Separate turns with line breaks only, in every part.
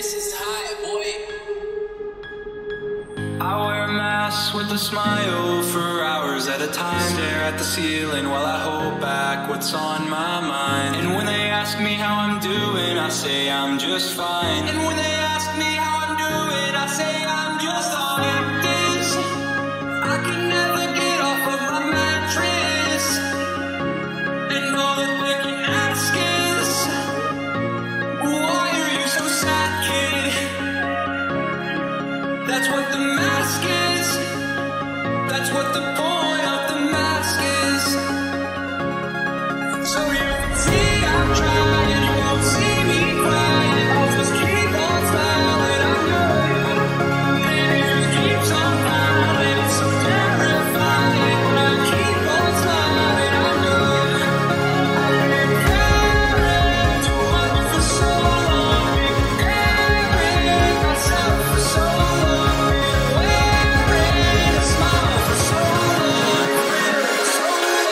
This is hot, boy.
I wear a mask with a smile for hours at a time. Stare at the ceiling while I hold back what's on my mind. And when they ask me how I'm doing, I say I'm just fine. And when they ask me how I'm doing, I say I'm just fine. I can never get off of my mattress. And all that they can ask is, why are you so sad, kid? That's what the mask is. That's what the point of the mask is. So you can see I'm trying, you won't see me crying. I'll just keep on smiling, I know. And it just keeps on piling, it's so terrifying. But I keep on smiling, I know. I've been caring too much for so long. Been caring myself for so long. Been wearing a smile for so long. So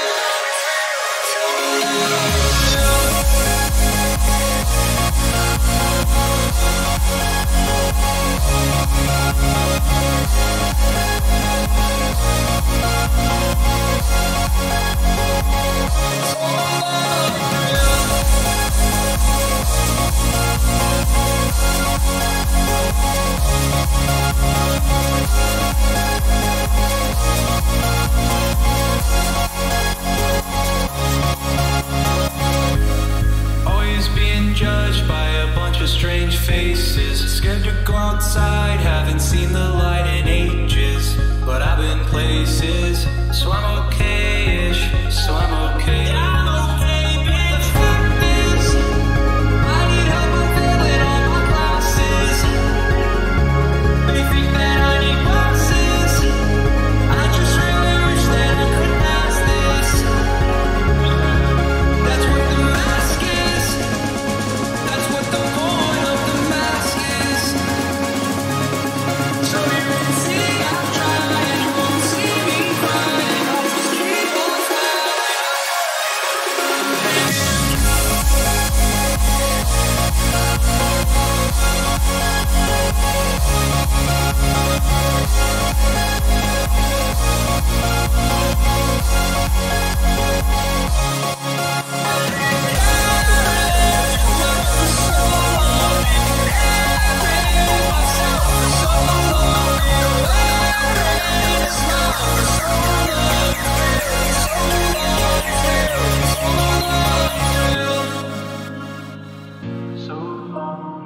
always being judged by a bunch of strange faces. Scared to go outside, haven't seen the light in ages. But I've been places, so I'm okay-ish, so I'm okay. Yeah, I'm okay, babe. The fact is, I need help, I'm failing all my classes. They think that I need glasses. I just really wish that I could pass this. That's what the mask is. That's what the point of the mask is. So you can see I'm trying, you won't see me crying. I'll just keep on so long.